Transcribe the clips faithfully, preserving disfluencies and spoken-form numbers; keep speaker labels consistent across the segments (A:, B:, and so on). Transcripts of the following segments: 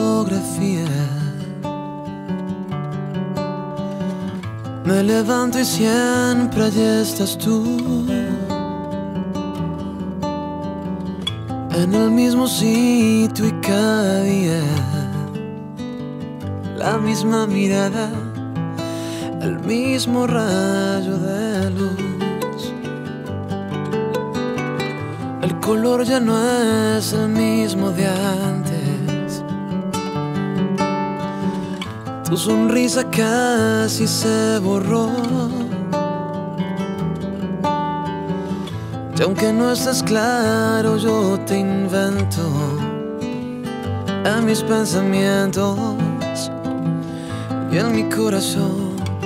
A: fotografía. Me levanto y siempre allí estás tú, en el mismo sitio y cada día, la misma mirada, el mismo rayo de luz. El color ya no es el mismo de antes, tu sonrisa casi se borró. Y aunque no estés claro, yo te invento en mis pensamientos y en mi corazón.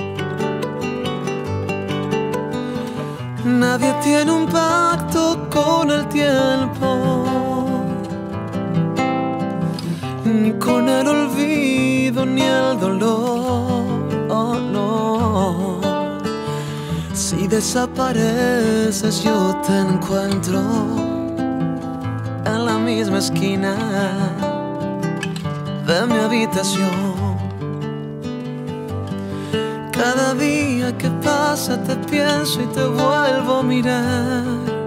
A: Nadie tiene un pacto con el tiempo, ni con el olvido ni el dolor. Oh, no. Si desapareces yo te encuentro en la misma esquina de mi habitación. Cada día que pasa te pienso y te vuelvo a mirar.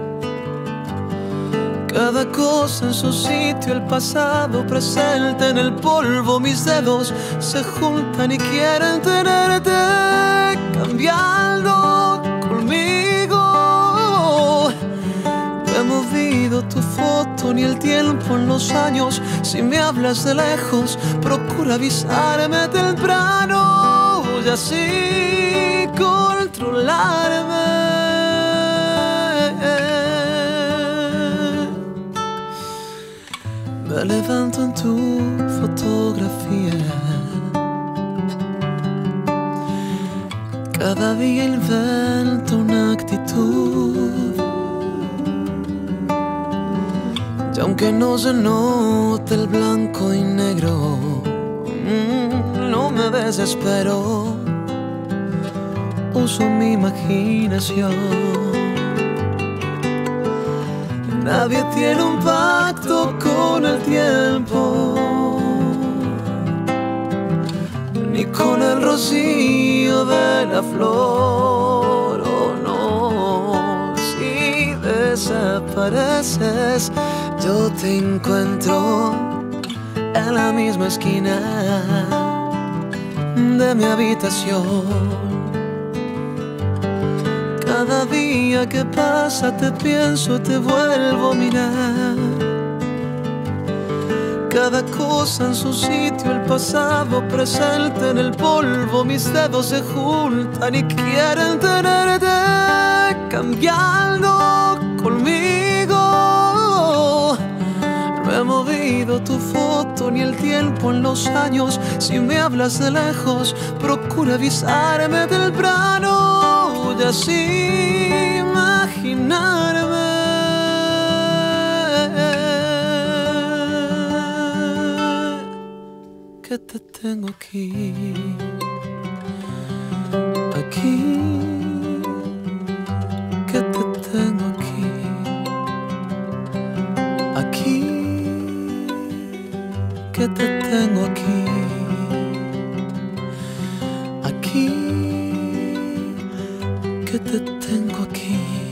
A: Cada cosa en su sitio, el pasado presente en el polvo. Mis dedos se juntan y quieren tenerte cambiando conmigo. No he movido tu foto ni el tiempo en los años. Si me hablas de lejos, procura avisarme temprano y así controlarme. Me levanto en tu fotografía. Cada día invento una actitud, y aunque no se note el blanco y negro, mm, no me desespero, uso mi imaginación. Nadie tiene un pacto con el tiempo, ni con el rocío de la flor. Oh, no. Si desapareces, yo te encuentro en la misma esquina de mi habitación. Cada día que pasa te pienso, te vuelvo a mirar. Cada cosa en su sitio, el pasado presente en el polvo. Mis dedos se juntan y quieren tenerte cambiando conmigo. No he movido tu foto ni el tiempo en los años. Si me hablas de lejos, procura avisarme temprano y así imaginarme que te tengo aquí, aquí, que te tengo aquí, aquí, que te tengo aquí, aquí, que te tengo aquí.